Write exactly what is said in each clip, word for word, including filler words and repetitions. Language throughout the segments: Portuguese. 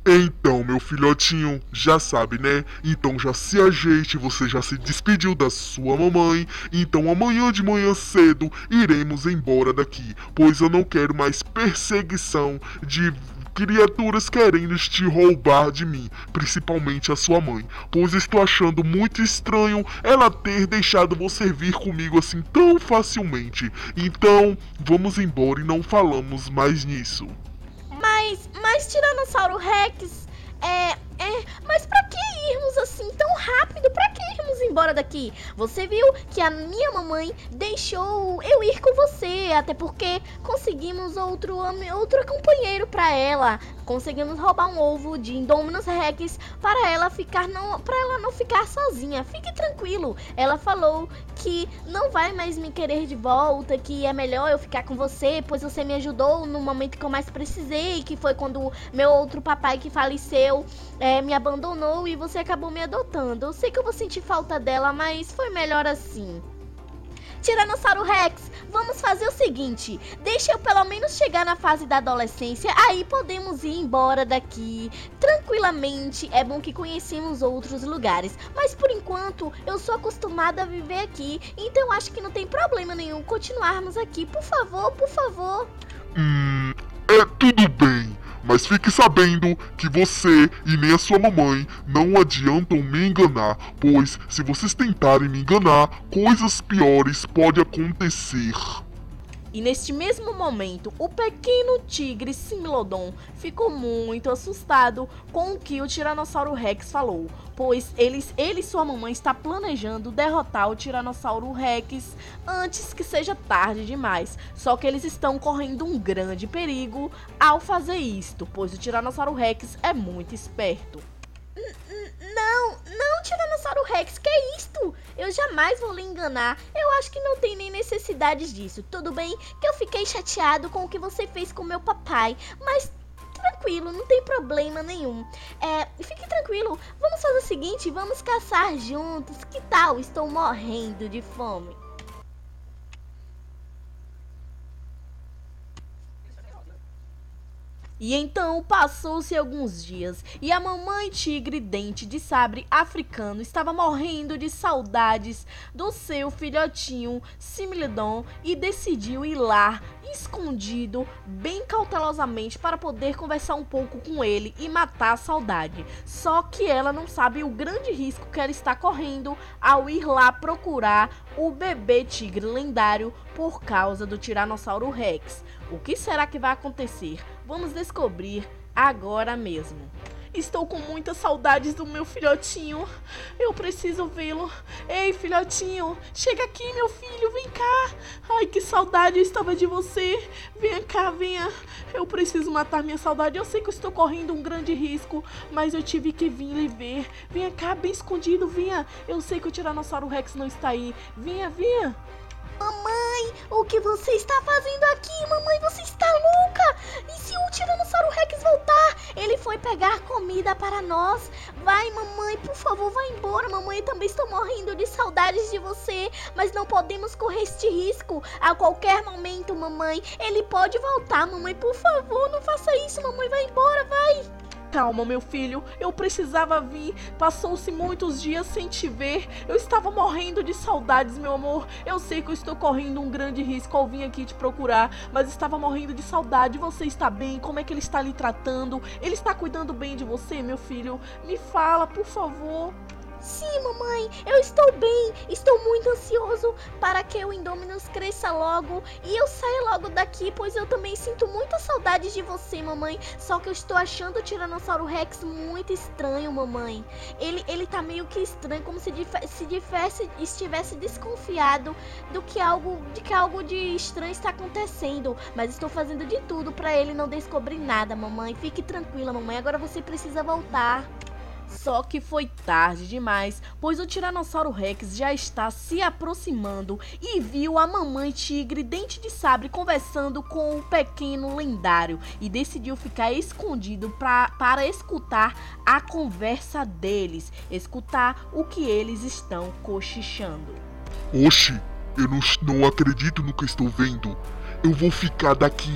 Então, meu filhotinho, já sabe, né? Então já se ajeite, você já se despediu da sua mamãe. Então amanhã de manhã cedo iremos embora daqui, pois eu não quero mais perseguição de criaturas querendo te roubar de mim, principalmente a sua mãe, pois estou achando muito estranho ela ter deixado você vir comigo assim tão facilmente. Então, vamos embora e não falamos mais nisso. Mas, mas Tiranossauro Rex, é, é, mas pra que irmos assim tão rápido? Pra que irmos embora daqui? Você viu que a minha mamãe deixou eu ir com você, até porque conseguimos outro outro companheiro pra ela. Conseguimos roubar um ovo de Indominus Rex para ela ficar não, para ela não ficar sozinha. Fique tranquilo. Ela falou que não vai mais me querer de volta, que é melhor eu ficar com você, pois você me ajudou no momento que eu mais precisei, que foi quando meu outro papai que faleceu é, me abandonou e você acabou me adotando. Eu sei que eu vou sentir falta dela, mas foi melhor assim. Tiranossauro Rex, vamos fazer o seguinte, deixa eu pelo menos chegar na fase da adolescência, aí podemos ir embora daqui tranquilamente. É bom que conhecemos outros lugares, mas por enquanto eu sou acostumada a viver aqui, então acho que não tem problema nenhum continuarmos aqui. Por favor, por favor. Hum, é tudo bem. Mas fique sabendo que você e nem a sua mamãe não adiantam me enganar, pois se vocês tentarem me enganar, coisas piores podem acontecer. E neste mesmo momento, o pequeno tigre Similodon ficou muito assustado com o que o Tiranossauro Rex falou, pois eles, ele e sua mamãe está planejando derrotar o Tiranossauro Rex antes que seja tarde demais. Só que eles estão correndo um grande perigo ao fazer isto, pois o Tiranossauro Rex é muito esperto. Não, não, Tiranossauro Rex, que é isto? Eu jamais vou lhe enganar. Eu acho que não tem nem necessidade disso. Tudo bem que eu fiquei chateado com o que você fez com meu papai, mas tranquilo, não tem problema nenhum. É, fique tranquilo, vamos fazer o seguinte, vamos caçar juntos. Que tal? Estou morrendo de fome. E então passou-se alguns dias e a mamãe tigre dente de sabre africano estava morrendo de saudades do seu filhotinho Similodon e decidiu ir lá escondido bem cautelosamente para poder conversar um pouco com ele e matar a saudade. Só que ela não sabe o grande risco que ela está correndo ao ir lá procurar o bebê tigre lendário por causa do Tiranossauro Rex. O que será que vai acontecer? Vamos descobrir agora mesmo. Estou com muitas saudades do meu filhotinho. Eu preciso vê-lo. Ei, filhotinho, chega aqui, meu filho, vem cá. Ai, que saudade eu estava de você. Venha cá, venha. Eu preciso matar minha saudade. Eu sei que eu estou correndo um grande risco, mas eu tive que vir lhe ver. Venha cá, bem escondido, venha. Eu sei que o Tiranossauro Rex não está aí. Venha, venha. Mamãe, o que você está fazendo aqui? Mamãe, você está louca? E se o Tiranossauro Rex voltar? Ele foi pegar comida para nós. Vai, mamãe, por favor, vá embora. Mamãe, também estou morrendo de saudades de você, mas não podemos correr este risco. A qualquer momento, mamãe, ele pode voltar. Mamãe, por favor, não faça isso. Mamãe, vai embora, vai. Calma, meu filho, eu precisava vir. Passou-se muitos dias sem te ver. Eu estava morrendo de saudades, meu amor. Eu sei que eu estou correndo um grande risco ao vir aqui te procurar, mas estava morrendo de saudade. Você está bem? Como é que ele está lhe tratando? Ele está cuidando bem de você, meu filho? Me fala, por favor. Sim, mamãe, eu estou bem. Estou muito ansioso para que o Indominus cresça logo e eu saia logo daqui, pois eu também sinto muita saudade de você, mamãe. Só que eu estou achando o Tiranossauro Rex muito estranho, mamãe. Ele, ele tá meio que estranho, como se, se tivesse, estivesse desconfiado do que algo, de que algo de estranho está acontecendo. Mas estou fazendo de tudo para ele não descobrir nada, mamãe. Fique tranquila, mamãe. Agora você precisa voltar. Só que foi tarde demais, pois o Tiranossauro Rex já está se aproximando e viu a mamãe tigre dente de sabre conversando com o pequeno lendário e decidiu ficar escondido pra, para escutar a conversa deles, escutar o que eles estão cochichando. Oxe, eu não, não acredito no que estou vendo. Eu vou ficar daqui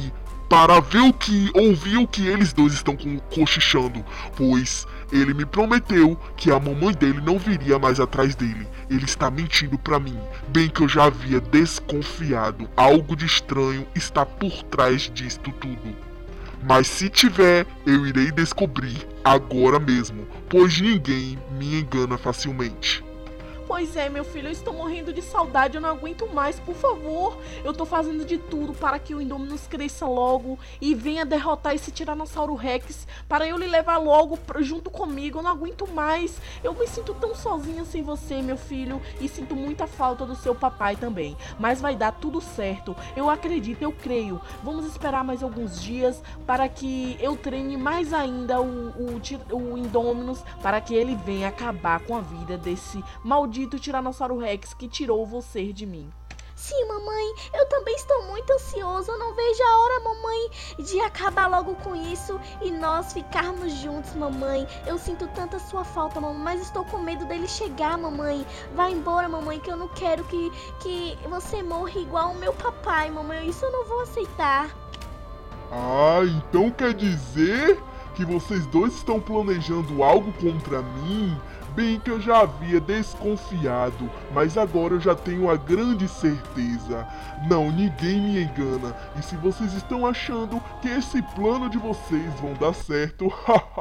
para ver o que, ouvir o que eles dois estão co- cochichando, pois ele me prometeu que a mamãe dele não viria mais atrás dele. Ele está mentindo pra mim, bem que eu já havia desconfiado. Algo de estranho está por trás disto tudo. Mas se tiver, eu irei descobrir agora mesmo, pois ninguém me engana facilmente. Pois é, meu filho, eu estou morrendo de saudade, eu não aguento mais, por favor. Eu tô fazendo de tudo para que o Indominus cresça logo e venha derrotar esse Tiranossauro Rex, para eu lhe levar logo pra- junto comigo, eu não aguento mais. Eu me sinto tão sozinha sem você, meu filho, e sinto muita falta do seu papai também. Mas vai dar tudo certo, eu acredito, eu creio. Vamos esperar mais alguns dias para que eu treine mais ainda o, o, Ti- o Indominus, para que ele venha acabar com a vida desse maldito Tiranossauro Rex que tirou você de mim. Sim, mamãe, eu também estou muito ansioso. Eu não vejo a hora, mamãe, de acabar logo com isso e nós ficarmos juntos, mamãe. Eu sinto tanta sua falta, mamãe, mas estou com medo dele chegar, mamãe. Vai embora, mamãe, que eu não quero que, que você morra igual o meu papai, mamãe. Isso eu não vou aceitar. Ah, então quer dizer que vocês dois estão planejando algo contra mim? Bem que eu já havia desconfiado, mas agora eu já tenho a grande certeza. Não, ninguém me engana. E se vocês estão achando que esse plano de vocês vão dar certo,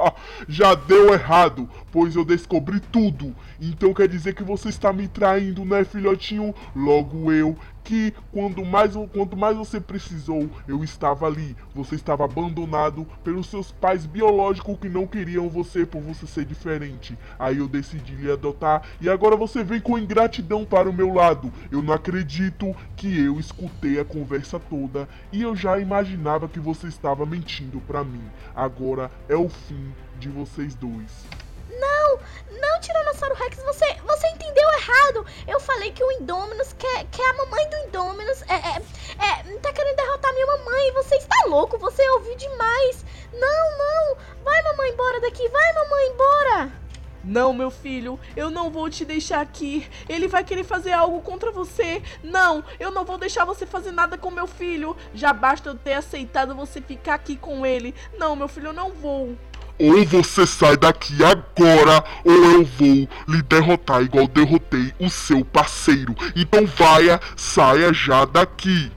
já deu errado, pois eu descobri tudo. Então quer dizer que você está me traindo, né, filhotinho? Logo eu, que quando mais, quanto mais você precisou, eu estava ali. Você estava abandonado pelos seus pais biológicos que não queriam você por você ser diferente. Aí eu decidi lhe adotar e agora você vem com ingratidão para o meu lado. Eu não acredito que eu escutei a conversa toda e eu já imaginava que você estava mentindo para mim. Agora é o fim de vocês dois. Não, não, Tiranossauro Rex, você, você entendeu errado. Eu falei que o Indominus quer, quer a mamãe do Indominus. É, é, é, tá querendo derrotar minha mamãe. Você está louco, você ouviu demais. Não, não, vai mamãe embora daqui, vai mamãe embora. Não, meu filho, eu não vou te deixar aqui. Ele vai querer fazer algo contra você. Não, eu não vou deixar você fazer nada com meu filho. Já basta eu ter aceitado você ficar aqui com ele. Não, meu filho, eu não vou. Ou você sai daqui agora, ou eu vou lhe derrotar igual derrotei o seu parceiro. Então vaia, saia já daqui.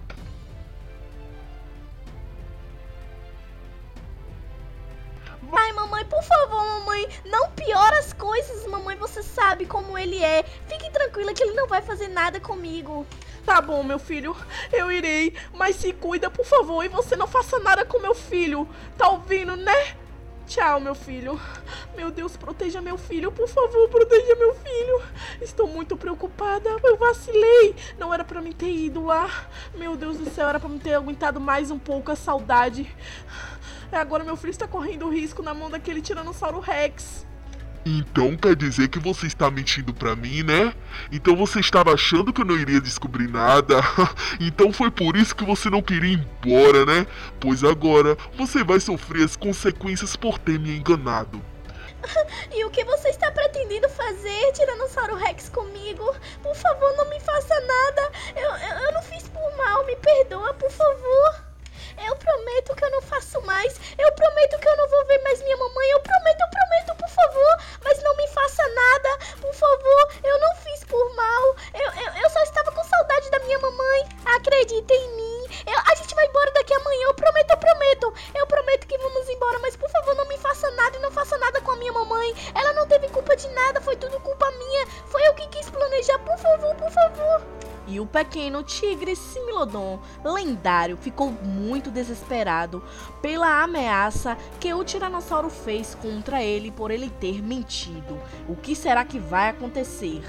Ai, mamãe, por favor, mamãe, não piora as coisas, mamãe, você sabe como ele é. Fique tranquila que ele não vai fazer nada comigo. Tá bom, meu filho, eu irei, mas se cuida, por favor, e você não faça nada com meu filho. Tá ouvindo, né? Tchau, meu filho. Meu Deus, proteja meu filho, por favor, proteja meu filho. Estou muito preocupada. Eu vacilei. Não era pra mim ter ido lá. Meu Deus do céu, era pra mim ter aguentado mais um pouco a saudade. Agora meu filho está correndo risco na mão daquele Tiranossauro Rex. Então quer dizer que você está mentindo pra mim, né? Então você estava achando que eu não iria descobrir nada? Então foi por isso que você não queria ir embora, né? Pois agora você vai sofrer as consequências por ter me enganado. E o que você está pretendendo fazer, Tiranossauro Rex, comigo? Por favor, não me faça nada. Eu, eu, eu não fiz por mal, me perdoa, por favor. Eu prometo que eu não faço mais. Eu prometo que eu não vou ver mais minha mamãe. Eu prometo, eu prometo, por favor. Mas não me faça nada, por favor. Eu não fiz por mal. Eu, eu, eu só estava com saudade da minha mamãe. Acredita em mim. Eu, a gente vai embora daqui amanhã. Eu prometo, eu prometo. Eu prometo que vamos embora. Mas por favor, não me faça nada e não faça nada com a minha mamãe. Ela não teve culpa de nada. Foi tudo culpa minha. Foi eu que quis planejar. Por favor, por favor. E o pequeno tigre Similodon lendário ficou muito desesperado pela ameaça que o Tiranossauro fez contra ele por ele ter mentido. O que será que vai acontecer?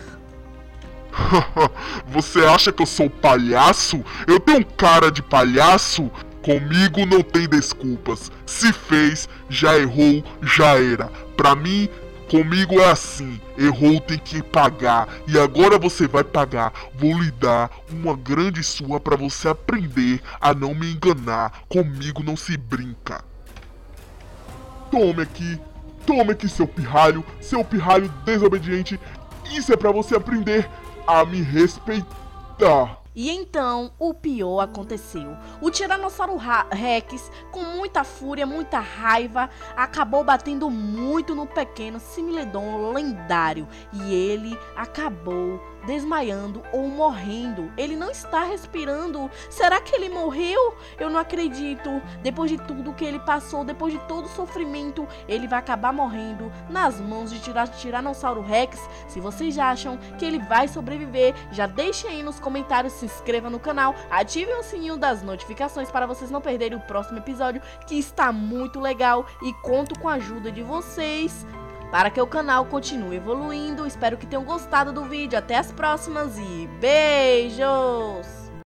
Você acha que eu sou palhaço? Eu tenho cara de palhaço? Comigo não tem desculpas. Se fez, já errou, já era. Pra mim, comigo é assim, errou tem que pagar, e agora você vai pagar. Vou lhe dar uma grande surra pra você aprender a não me enganar. Comigo não se brinca. Tome aqui, tome aqui seu pirralho, seu pirralho desobediente. Isso é pra você aprender a me respeitar. E então, o pior aconteceu. O Tiranossauro Rex, com muita fúria, muita raiva, acabou batendo muito no pequeno Similidon lendário. E ele acabou desmaiando ou morrendo. Ele não está respirando. Será que ele morreu? Eu não acredito. Depois de tudo que ele passou, depois de todo o sofrimento, ele vai acabar morrendo nas mãos de Tira Tiranossauro Rex. Se vocês acham que ele vai sobreviver, já deixem aí nos comentários, se inscreva no canal, ativem o sininho das notificações para vocês não perderem o próximo episódio, que está muito legal, e conto com a ajuda de vocês para que o canal continue evoluindo. Espero que tenham gostado do vídeo. Até as próximas e beijos!